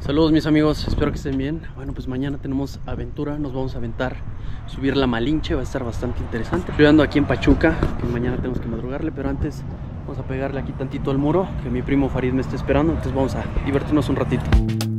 Saludos mis amigos, espero que estén bien. Bueno, pues mañana tenemos aventura, nos vamos a aventar, subir la Malinche, va a estar bastante interesante. Estoy ando aquí en Pachuca, que mañana tenemos que madrugarle, pero antes vamos a pegarle aquí tantito al muro, que mi primo Farid me está esperando, entonces vamos a divertirnos un ratito.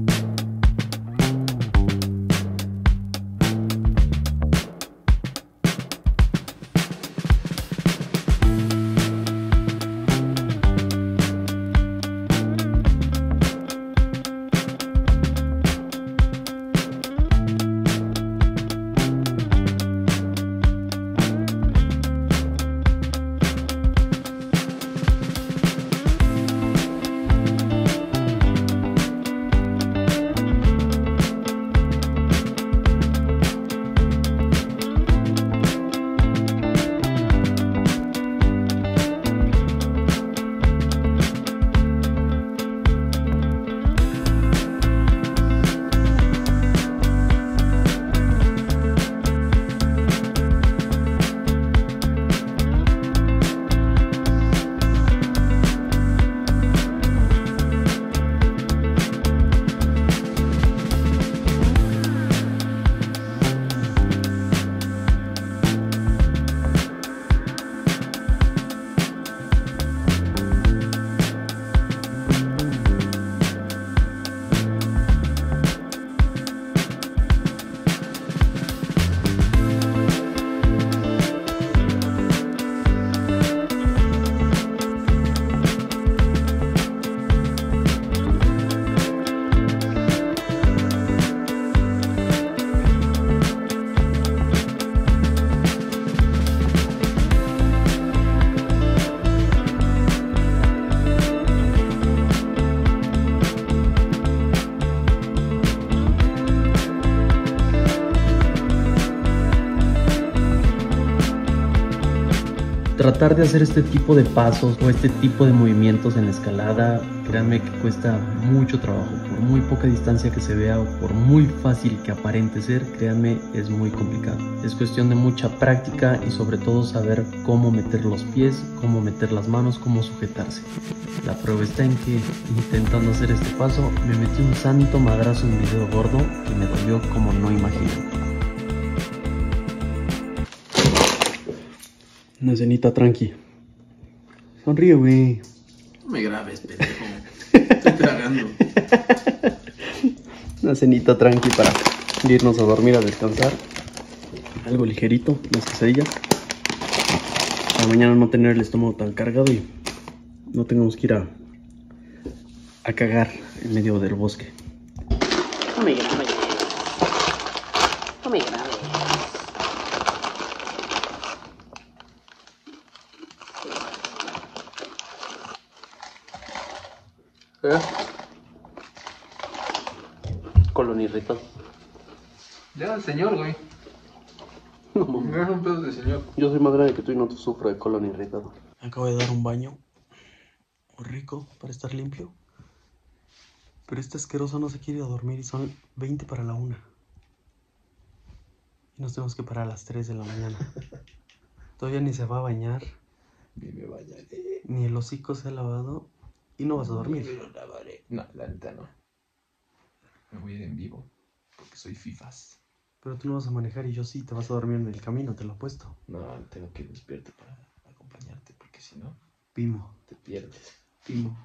Tratar de hacer este tipo de pasos o este tipo de movimientos en la escalada, créanme que cuesta mucho trabajo. Por muy poca distancia que se vea o por muy fácil que aparente ser, créanme, es muy complicado. Es cuestión de mucha práctica y sobre todo saber cómo meter los pies, cómo meter las manos, cómo sujetarse. La prueba está en que intentando hacer este paso me metí un santo madrazo en mi dedo gordo que me dolió como no imagino. Una cenita tranqui. Sonríe, güey. No me grabes, pendejo. Estoy tragando. Una cenita tranqui para irnos a dormir, a descansar. Algo ligerito, unas quesadillas. Para mañana no tener el estómago tan cargado y no tengamos que ir a cagar en medio del bosque. No me grabes. No me grabes. Colon irritado. Ya, señor, güey. No mames. Me un pedo de señor. Yo soy más grande que tú y no sufro de colon irritado. Acabo de dar un baño muy rico para estar limpio. Pero este asqueroso no se quiere ir a dormir y son 20 para la 1. Y nos tenemos que parar a las 3 de la mañana. Todavía ni se va a bañar. Ni me bañaré. Ni el hocico se ha lavado. Y no vas a dormir. Ni me lo lavaré. No, la neta no. Me voy a ir en vivo. Porque soy fifas. Pero tú no vas a manejar y yo sí, te vas a dormir en el camino, te lo apuesto. No, tengo que ir despierto para acompañarte. Porque si no, Pimo. te pierdes. Pimo.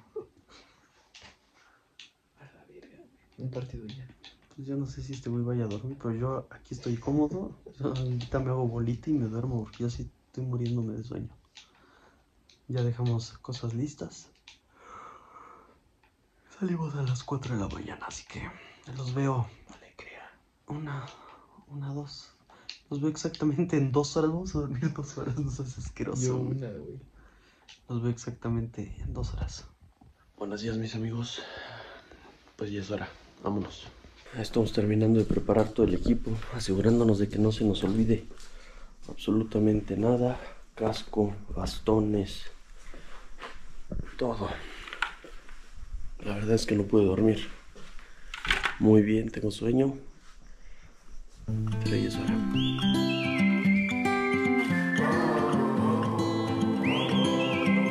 A la verga. Un partido ya. Pues yo no sé si este güey vaya a dormir, pero yo aquí estoy cómodo. Yo ahorita me hago bolita y me duermo porque yo sí estoy muriéndome de sueño. Ya dejamos cosas listas. Salimos a las 4 de la mañana, así que los veo. Vale, crea. Una, 2. Los veo exactamente en 2 horas. Vamos a dormir 2 horas, no seas asqueroso. Yo una, güey. Los veo exactamente en 2 horas. Buenos días, mis amigos. Pues ya es hora, vámonos. Estamos terminando de preparar todo el equipo, asegurándonos de que no se nos olvide absolutamente nada. Casco, bastones, todo. La verdad es que no pude dormir muy bien, tengo sueño, pero ya es hora.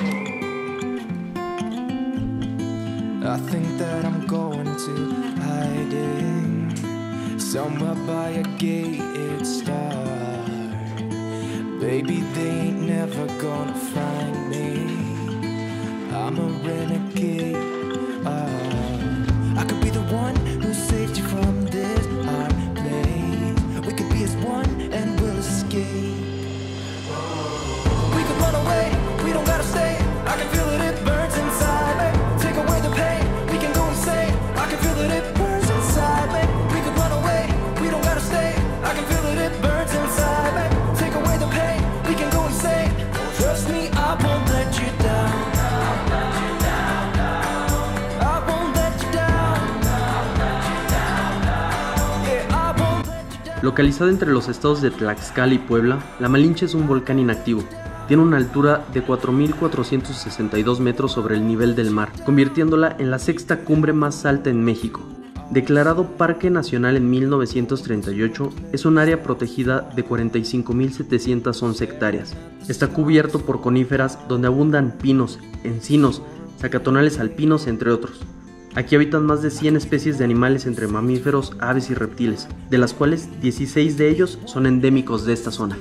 I think that I'm going to hide somewhere by a gated star. Baby, they ain't never gonna find me. I'm a renegade. I could be the one who saved you from this hard place. We could be as one and we'll escape. We could run away, we don't gotta stay. I can feel it, it burns inside me. Take away the pain, we can go insane. I can feel it, it burns inside me. We could run away, we don't gotta stay. I can feel it, it burns inside me. Take away the pain, we can go insane. Trust me, I won't let you down. I won't let you down. Yeah, I won't let you down. Localizada entre los estados de Tlaxcala y Puebla, la Malinche es un volcán inactivo. Tiene una altura de 4.462 metros sobre el nivel del mar, convirtiéndola en la sexta cumbre más alta en México. Declarado Parque Nacional en 1938, es un área protegida de 45.711 hectáreas. Está cubierto por coníferas donde abundan pinos, encinos, zacatonales alpinos, entre otros. Aquí habitan más de 100 especies de animales entre mamíferos, aves y reptiles, de las cuales 16 de ellos son endémicos de esta zona.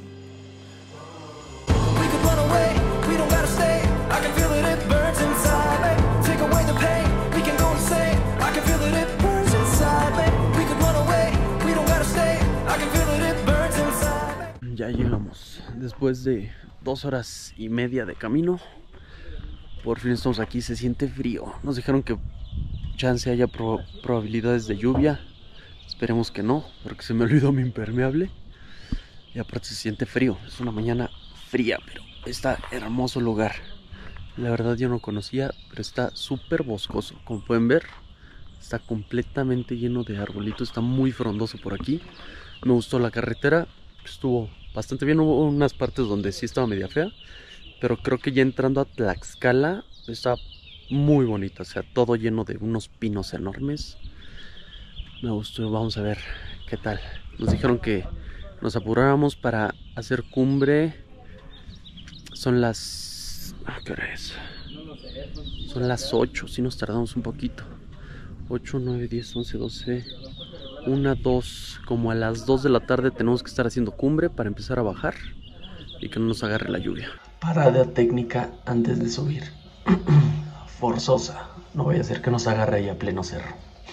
We could run away, we don't gotta stay. I can feel it, it burns inside me. Take away the pain, we can go insane. I can feel it, it burns inside me. We could run away, we don't gotta stay. I can feel it, it burns inside me. Ya llegamos, después de 2 horas y media de camino. Por fin estamos aquí, se siente frío. Nos dijeron que chance haya probabilidades de lluvia. Esperemos que no, porque se me olvidó mi impermeable. Y aparte se siente frío, es una mañana fría, pero está hermoso lugar. La verdad yo no conocía, pero está súper boscoso. Como pueden ver, está completamente lleno de arbolitos, está muy frondoso por aquí. Me gustó la carretera, estuvo bastante bien. Hubo unas partes donde sí estaba media fea, pero creo que ya entrando a Tlaxcala está muy bonita, o sea, todo lleno de unos pinos enormes. Me gustó, vamos a ver qué tal. Nos dijeron que nos apuráramos para hacer cumbre. Son las... ¿qué hora es? Son las 8, si nos tardamos un poquito. 8, 9, 10, 11, 12, 1, 2, como a las 2 de la tarde tenemos que estar haciendo cumbre para empezar a bajar y que no nos agarre la lluvia. Parada técnica antes de subir. Forzosa, no vaya a ser que nos agarre ahí a pleno cerro.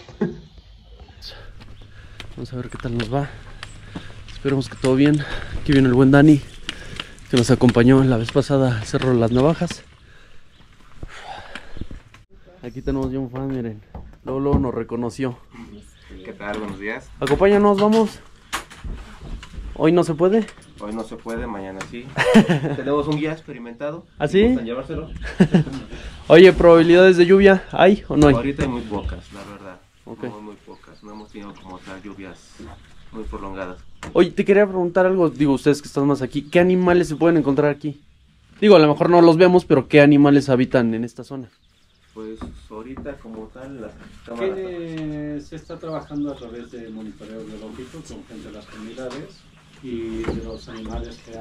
Vamos a ver qué tal nos va. Esperemos que todo bien. Aquí viene el buen Dani, que nos acompañó la vez pasada al Cerro de las Navajas. Aquí tenemos ya un fan, miren. Luego nos reconoció. ¿Qué tal? Buenos días. Acompáñanos, vamos. ¿Hoy no se puede? Hoy no se puede, mañana sí. Tenemos un guía experimentado. ¿Ah, sí? ¿Gustan llevárselo? Oye, ¿probabilidades de lluvia hay o no hay? Ahorita hay muy pocas, la verdad. Okay. Muy pocas. No hemos tenido como tal lluvias muy prolongadas. Oye, te quería preguntar algo. Digo, ustedes que están más aquí, ¿qué animales se pueden encontrar aquí? Digo, a lo mejor no los vemos, pero ¿qué animales habitan en esta zona? Pues ahorita como tal las cámaras... Se está trabajando a través de monitoreo biológico con gente de las comunidades y de los animales que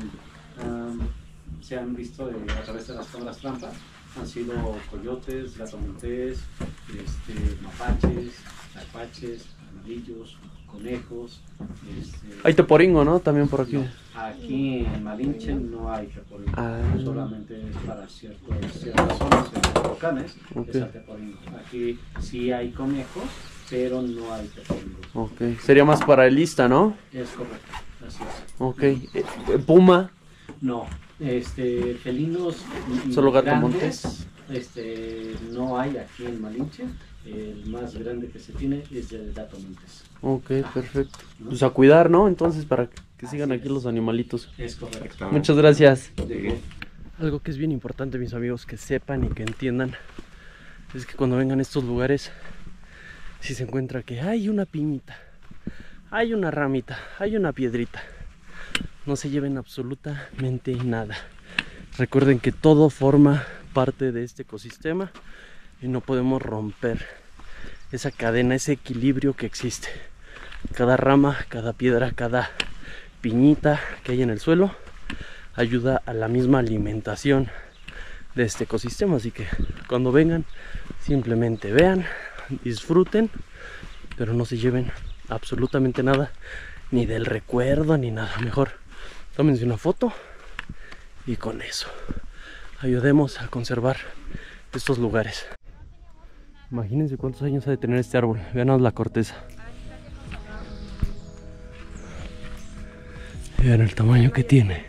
se han visto a través de las cámaras trampas. Han sido coyotes, gato montés, mapaches, armadillos, conejos. Hay teporingo, ¿no? También por aquí. No, aquí en Malinche no hay teporingo, solamente es para ciertas zonas, en los volcanes, es el teporingo. Aquí sí hay conejos, pero no hay teporingo. Ok, sería más para el Ista, ¿no? Es correcto, así es. Ok, puma. No, felinos solo gato grandes, montés. No hay aquí en Malinche. El más grande que se tiene es el gato montés. Ok, perfecto. Pues a cuidar, ¿no? Entonces, para que sigan aquí los animalitos. Es correcto. Muchas gracias. Sí. Algo que es bien importante, mis amigos, que sepan y que entiendan, es que cuando vengan a estos lugares, si se encuentra que hay una piñita, hay una ramita, hay una piedrita, no se lleven absolutamente nada. Recuerden que todo forma parte de este ecosistema y no podemos romper esa cadena, ese equilibrio que existe. Cada rama, cada piedra, cada piñita que hay en el suelo ayuda a la misma alimentación de este ecosistema. Así que cuando vengan, simplemente vean, disfruten, pero no se lleven absolutamente nada, ni del recuerdo ni nada. Mejor tómense una foto y con eso ayudemos a conservar estos lugares. Imagínense cuántos años ha de tener este árbol. Vean la corteza. Vean el tamaño que tiene.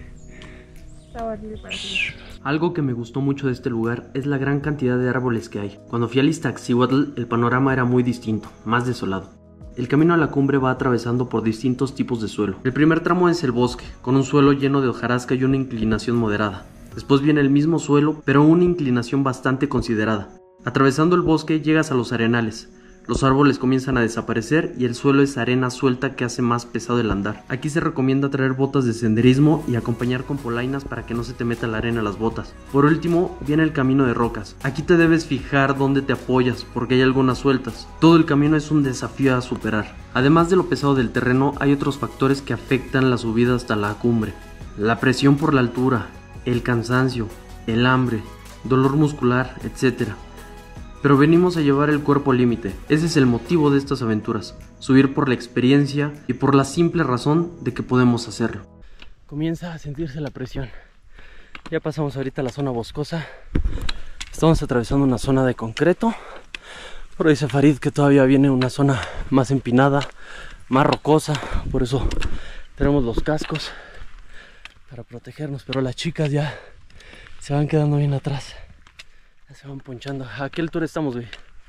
Algo que me gustó mucho de este lugar es la gran cantidad de árboles que hay. Cuando fui al Iztaccíhuatl, el panorama era muy distinto, más desolado. El camino a la cumbre va atravesando por distintos tipos de suelo. El primer tramo es el bosque, con un suelo lleno de hojarasca y una inclinación moderada. Después viene el mismo suelo, pero una inclinación bastante considerada. Atravesando el bosque llegas a los arenales. Los árboles comienzan a desaparecer y el suelo es arena suelta que hace más pesado el andar. Aquí se recomienda traer botas de senderismo y acompañar con polainas para que no se te meta la arena a las botas. Por último viene el camino de rocas. Aquí te debes fijar dónde te apoyas porque hay algunas sueltas. Todo el camino es un desafío a superar. Además de lo pesado del terreno, hay otros factores que afectan la subida hasta la cumbre. La presión por la altura, el cansancio, el hambre, dolor muscular, etc. Pero venimos a llevar el cuerpo al límite. Ese es el motivo de estas aventuras. Subir por la experiencia y por la simple razón de que podemos hacerlo. Comienza a sentirse la presión. Ya pasamos ahorita a la zona boscosa. Estamos atravesando una zona de concreto. Pero dice Farid que todavía viene una zona más empinada, más rocosa. Por eso tenemos los cascos para protegernos. Pero las chicas ya se van quedando bien atrás. Ya se van ponchando. ¿A qué altura estamos, güey?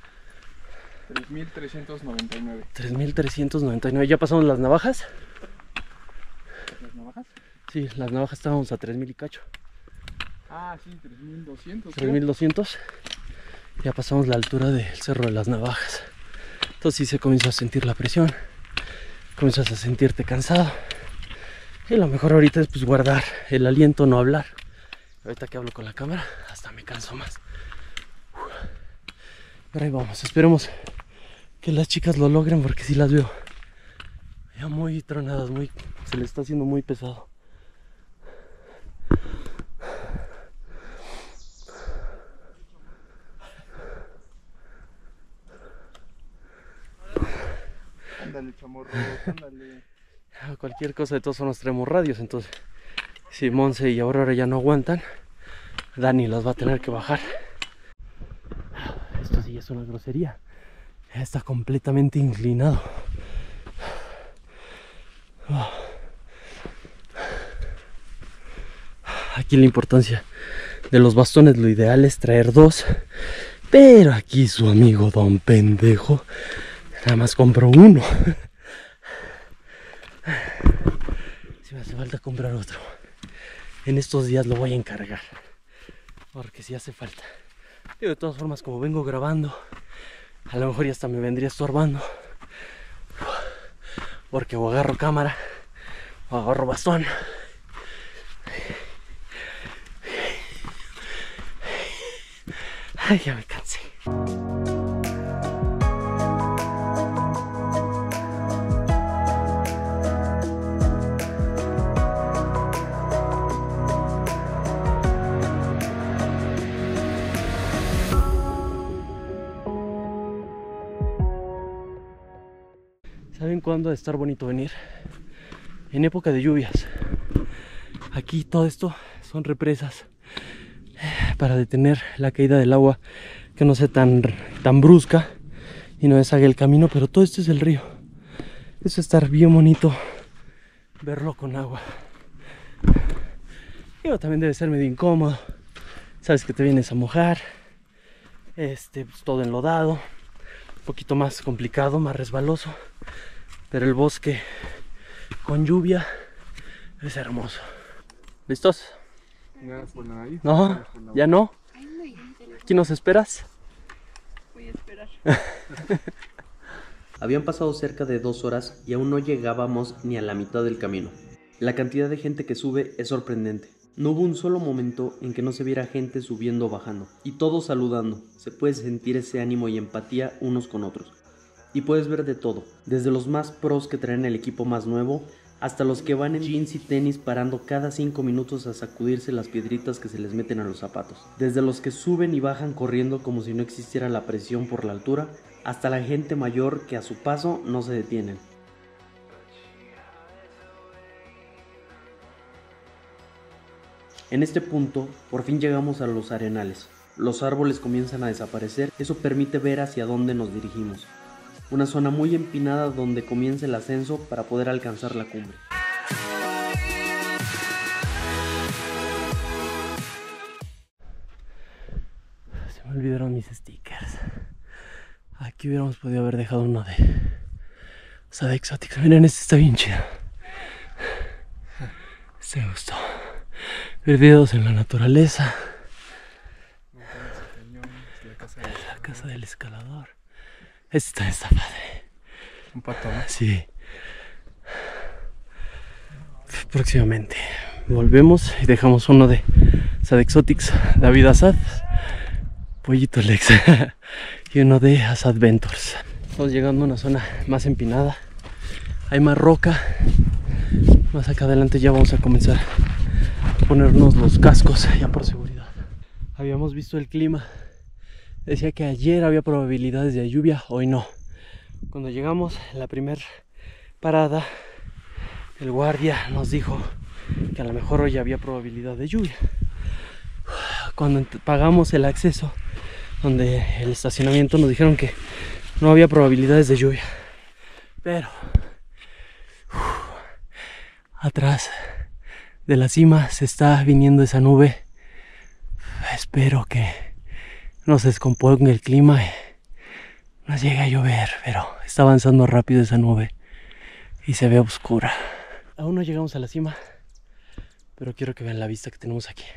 3.399. 3.399. ¿Ya pasamos las navajas? ¿Las navajas? Sí, las navajas estábamos a 3.000 y cacho. Ah, sí, 3.200. 3.200. Ya pasamos la altura del Cerro de las Navajas. Entonces sí se comienza a sentir la presión. Comienzas a sentirte cansado. Y lo mejor ahorita es pues guardar el aliento, no hablar. Ahorita que hablo con la cámara, hasta me canso más. Pero ahí vamos, esperemos que las chicas lo logren porque sí las veo ya muy tronadas, se les está haciendo muy pesado. Ándale, chamorro, ándale. Cualquier cosa, de todos nos traemos radios, entonces si Monse y Aurora ya no aguantan, Dani las va a tener que bajar. Esto sí es una grosería. Ya está completamente inclinado. Aquí la importancia de los bastones, lo ideal es traer dos. Pero aquí su amigo Don Pendejo nada más compró uno. Si me hace falta comprar otro. En estos días lo voy a encargar. Porque si hace falta. Yo de todas formas, como vengo grabando, a lo mejor ya hasta me vendría estorbando. Porque o agarro cámara o agarro bastón. Ay, ya me cansé. ¿Saben cuándo ha de estar bonito venir? En época de lluvias. Aquí todo esto son represas para detener la caída del agua, que no sea tan brusca y no deshaga el camino, pero todo esto es el río. Eso estar bien bonito verlo con agua. Y también debe ser medio incómodo. Sabes que te vienes a mojar, pues, todo enlodado, un poquito más complicado, más resbaloso. Pero el bosque con lluvia es hermoso. ¿Listos? No, ya no. ¿Aquí nos esperas? Voy a esperar. Habían pasado cerca de 2 horas y aún no llegábamos ni a la mitad del camino. La cantidad de gente que sube es sorprendente. No hubo un solo momento en que no se viera gente subiendo o bajando. Y todos saludando. Se puede sentir ese ánimo y empatía unos con otros. Y puedes ver de todo, desde los más pros que traen el equipo más nuevo, hasta los que van en jeans y tenis parando cada 5 minutos a sacudirse las piedritas que se les meten a los zapatos. Desde los que suben y bajan corriendo como si no existiera la presión por la altura, hasta la gente mayor que a su paso no se detienen. En este punto, por fin llegamos a los arenales. Los árboles comienzan a desaparecer, eso permite ver hacia dónde nos dirigimos. Una zona muy empinada donde comienza el ascenso para poder alcanzar la cumbre. Se me olvidaron mis stickers. Aquí hubiéramos podido haber dejado uno de Sad Exotics. Miren, este está bien chido. Este me gustó. Ver videos en la naturaleza. La casa del escalador. Este está padre. Un pato, ¿no? Sí. Próximamente volvemos y dejamos uno de Sad Exotics, David Assad, Pollito Lex y uno de Assad Ventures. Estamos llegando a una zona más empinada. Hay más roca. Más acá adelante ya vamos a comenzar a ponernos los cascos ya por seguridad. Habíamos visto el clima. Decía que ayer había probabilidades de lluvia, hoy no. Cuando llegamos a la primera parada, el guardia nos dijo que a lo mejor hoy había probabilidad de lluvia. Cuando pagamos el acceso, donde el estacionamiento, nos dijeron que no había probabilidades de lluvia. Pero atrás de la cima se está viniendo esa nube. Espero que no se descomponga el clima y nos llegue a llover, pero está avanzando rápido esa nube y se ve oscura. Aún no llegamos a la cima, pero quiero que vean la vista que tenemos aquí.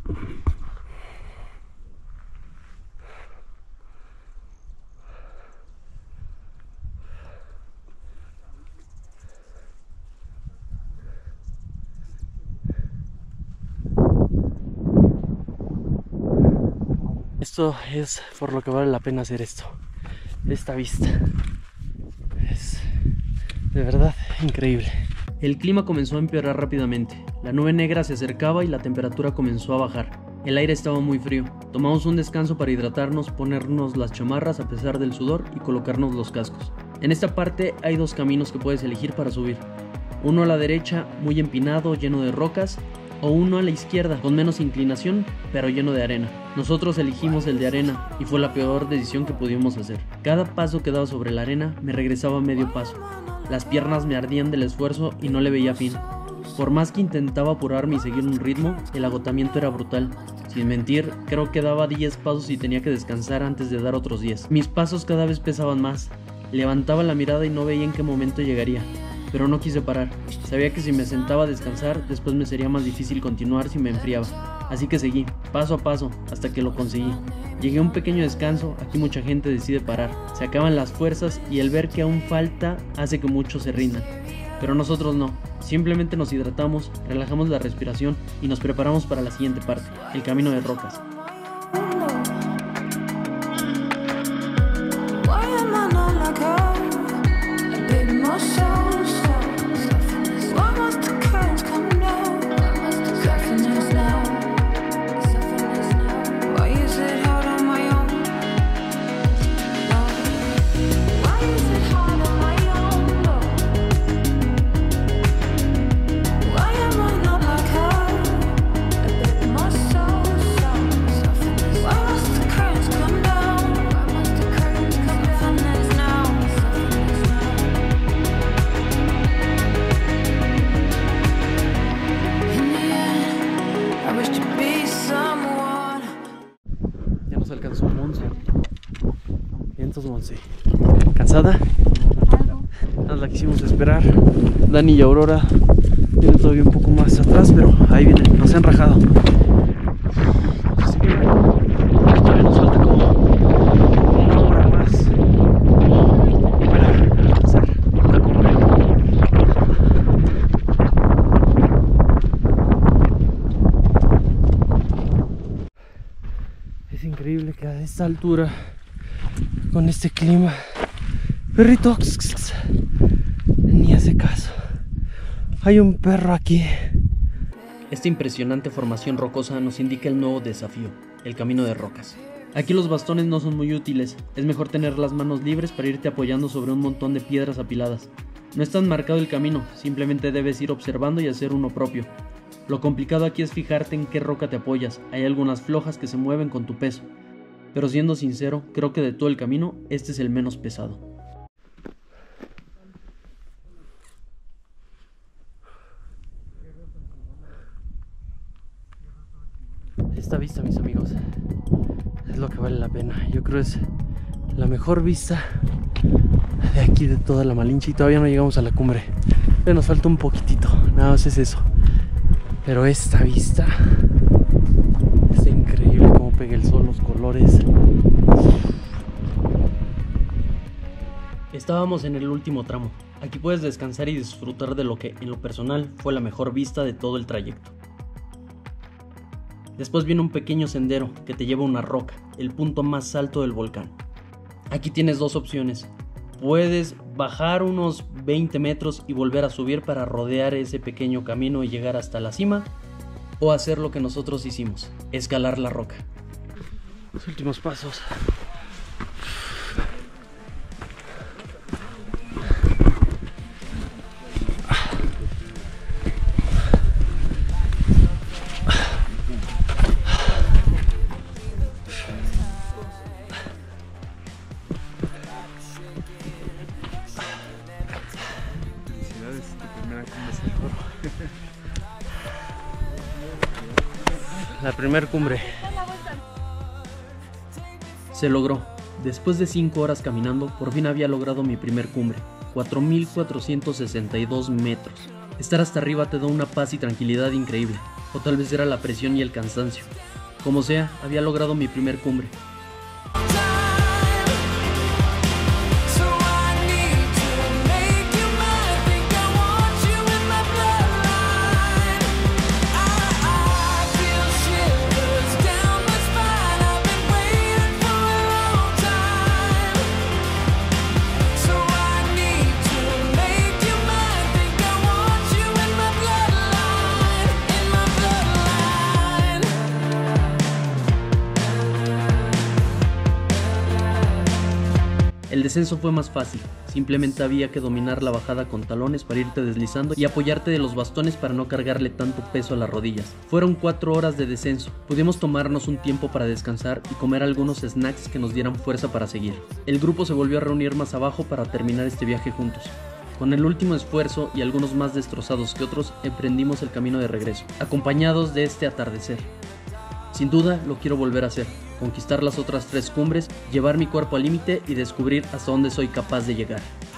Esto es por lo que vale la pena hacer esto. Esta vista es de verdad increíble. El clima comenzó a empeorar rápidamente. La nube negra se acercaba y la temperatura comenzó a bajar. El aire estaba muy frío. Tomamos un descanso para hidratarnos, ponernos las chamarras a pesar del sudor y colocarnos los cascos. En esta parte hay dos caminos que puedes elegir para subir. Uno a la derecha, muy empinado, lleno de rocas, o uno a la izquierda, con menos inclinación, pero lleno de arena. Nosotros elegimos el de arena y fue la peor decisión que pudimos hacer. Cada paso que daba sobre la arena me regresaba medio paso. Las piernas me ardían del esfuerzo y no le veía fin. Por más que intentaba apurarme y seguir un ritmo, el agotamiento era brutal. Sin mentir, creo que daba 10 pasos y tenía que descansar antes de dar otros 10. Mis pasos cada vez pesaban más. Levantaba la mirada y no veía en qué momento llegaría. Pero no quise parar. Sabía que si me sentaba a descansar, después me sería más difícil continuar si me enfriaba. Así que seguí, paso a paso, hasta que lo conseguí. Llegué a un pequeño descanso, aquí mucha gente decide parar. Se acaban las fuerzas y el ver que aún falta hace que muchos se rindan. Pero nosotros no, simplemente nos hidratamos, relajamos la respiración y nos preparamos para la siguiente parte, el camino de rocas. ¿Cansada? Nos la quisimos esperar. Dani y Aurora vienen todavía un poco más atrás, pero ahí vienen, nos han rajado. Así que todavía nos falta como una hora más para alcanzar la cumbre. Es increíble que a esta altura, con este clima, perrito, ni hace caso. Hay un perro aquí. Esta impresionante formación rocosa nos indica el nuevo desafío, el camino de rocas. Aquí los bastones no son muy útiles, es mejor tener las manos libres para irte apoyando sobre un montón de piedras apiladas. No es tan marcado el camino, simplemente debes ir observando y hacer uno propio. Lo complicado aquí es fijarte en qué roca te apoyas. Hay algunas flojas que se mueven con tu peso, pero siendo sincero, creo que de todo el camino, este es el menos pesado. Esta vista, mis amigos, es lo que vale la pena. Yo creo es la mejor vista de aquí, de toda la Malinche, y todavía no llegamos a la cumbre. Pero nos falta un poquitito, nada más es eso. Pero esta vista es increíble, cómo pega el sol, los colores. Estábamos en el último tramo. Aquí puedes descansar y disfrutar de lo que, en lo personal, fue la mejor vista de todo el trayecto. Después viene un pequeño sendero que te lleva a una roca, el punto más alto del volcán. Aquí tienes dos opciones. Puedes bajar unos 20 metros y volver a subir para rodear ese pequeño camino y llegar hasta la cima, o hacer lo que nosotros hicimos, escalar la roca. Los últimos pasos. La primer cumbre se logró. Después de 5 horas caminando, por fin había logrado mi primer cumbre, 4.462 metros. Estar hasta arriba te da una paz y tranquilidad increíble, o tal vez era la presión y el cansancio. Como sea, había logrado mi primer cumbre. El descenso fue más fácil, simplemente había que dominar la bajada con talones para irte deslizando y apoyarte de los bastones para no cargarle tanto peso a las rodillas. Fueron 4 horas de descenso, pudimos tomarnos un tiempo para descansar y comer algunos snacks que nos dieran fuerza para seguir. El grupo se volvió a reunir más abajo para terminar este viaje juntos. Con el último esfuerzo y algunos más destrozados que otros, emprendimos el camino de regreso, acompañados de este atardecer. Sin duda lo quiero volver a hacer, conquistar las otras 3 cumbres, llevar mi cuerpo al límite y descubrir hasta dónde soy capaz de llegar.